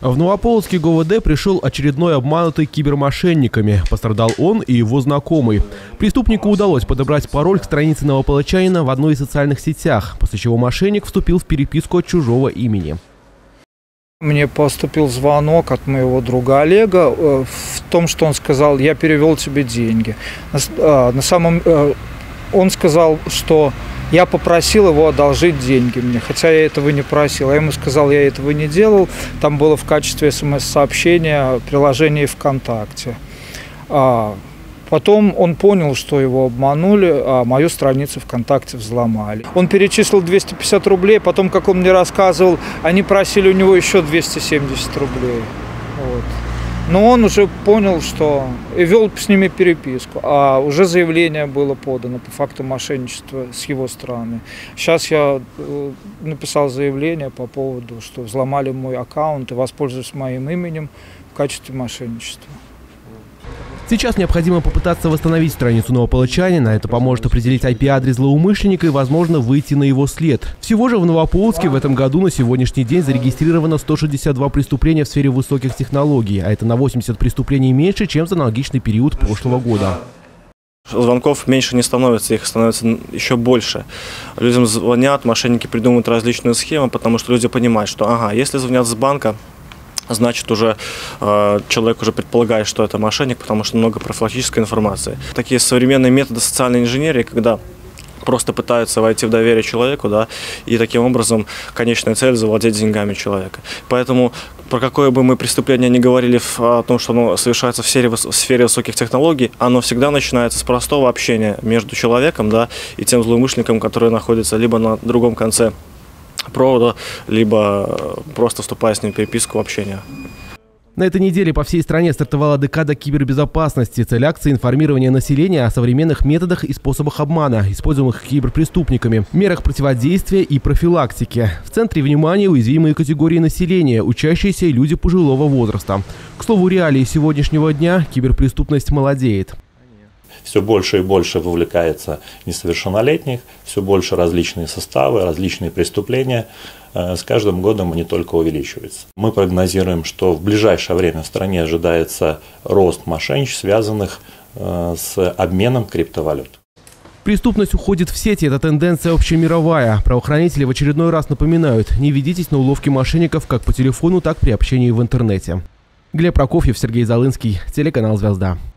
В Новополоцкий ГУВД пришел очередной обманутый кибермошенниками. Пострадал он и его знакомый. Преступнику удалось подобрать пароль к странице новополочанина в одной из социальных сетях, после чего мошенник вступил в переписку от чужого имени. Мне поступил звонок от моего друга Олега в том, что он сказал: я перевел тебе деньги. Он сказал, что я попросил его одолжить деньги мне, хотя я этого не просил. Я ему сказал, я этого не делал. Там было в качестве СМС-сообщения приложение ВКонтакте. Потом он понял, что его обманули, а мою страницу ВКонтакте взломали. Он перечислил 250 рублей, потом, как он мне рассказывал, они просили у него еще 270 рублей. Вот. Но он уже понял, что... и вел с ними переписку, а уже заявление было подано по факту мошенничества с его стороны. Сейчас я написал заявление по поводу, что взломали мой аккаунт и воспользовались моим именем в качестве мошенничества. Сейчас необходимо попытаться восстановить страницу новополочанина. Это поможет определить IP-адрес злоумышленника и, возможно, выйти на его след. Всего же в Новополоцке в этом году на сегодняшний день зарегистрировано 162 преступления в сфере высоких технологий, а это на 80 преступлений меньше, чем за аналогичный период прошлого года. Звонков меньше не становится, их становится еще больше. Людям звонят, мошенники придумывают различные схемы, потому что люди понимают, что если звонят с банка, значит, уже человек уже предполагает, что это мошенник, потому что много профилактической информации. Такие современные методы социальной инженерии, когда просто пытаются войти в доверие человеку, и таким образом конечная цель – завладеть деньгами человека. Поэтому про какое бы мы преступление ни говорили о том, что оно совершается в сфере высоких технологий, оно всегда начинается с простого общения между человеком, и тем злоумышленником, который находится либо на другом конце провода, либо просто вступая с ним в переписку, в общение. На этой неделе по всей стране стартовала декада кибербезопасности. Цель акции – информирование населения о современных методах и способах обмана, используемых киберпреступниками, мерах противодействия и профилактики. В центре внимания уязвимые категории населения, учащиеся и люди пожилого возраста. К слову, реалии сегодняшнего дня – киберпреступность молодеет. Все больше и больше вовлекается несовершеннолетних, все больше различные составы, различные преступления. С каждым годом они только увеличиваются. Мы прогнозируем, что в ближайшее время в стране ожидается рост мошенничеств, связанных с обменом криптовалют. Преступность уходит в сети – это тенденция общемировая. Правоохранители в очередной раз напоминают: не ведитесь на уловки мошенников как по телефону, так и при общении в интернете. Глеб Прокофьев, Сергей Залынский, телеканал «Звезда».